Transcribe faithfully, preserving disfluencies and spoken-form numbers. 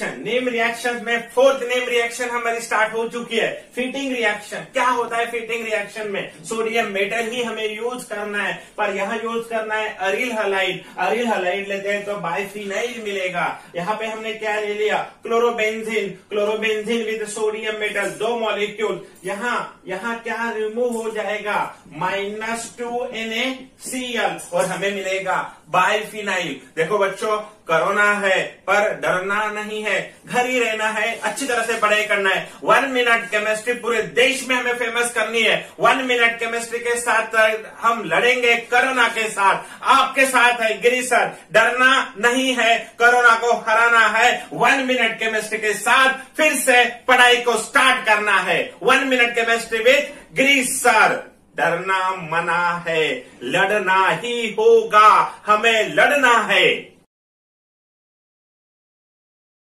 Reaction, name reaction में fourth name reaction हमारी start हो चुकी है। फिटिंग रिएक्शन क्या होता है? फिटिंग रिएक्शन में सोडियम मेटल ही हमें यूज करना है, पर यहाँ यूज करना है अरिल हलाइड। अरिल हलाइड लेते हैं तो बाइफिनाइल मिलेगा। यहाँ पे हमने क्या ले लिया? Chlorobenzene. Chlorobenzene with sodium metal, दो मॉलिक्यूल। यहाँ यहाँ क्या रिमूव हो जाएगा? Minus two N A C L और हमें मिलेगा बाइफिनाइल। देखो बच्चों, कोरोना है पर डरना नहीं है, घर ही रहना है, अच्छी तरह से पढ़ाई करना है। वन मिनट केमिस्ट्री पूरे देश में हमें फेमस करनी है। वन मिनट केमिस्ट्री के साथ हम लड़ेंगे कोरोना के साथ। आपके साथ है गिरी सर, डरना नहीं है, कोरोना को हराना है। वन मिनट केमिस्ट्री के साथ फिर से पढ़ाई को स्टार्ट करना है। One minute chemistry with Giri sir. डरना मना है, लड़ना ही होगा, हमें लड़ना है।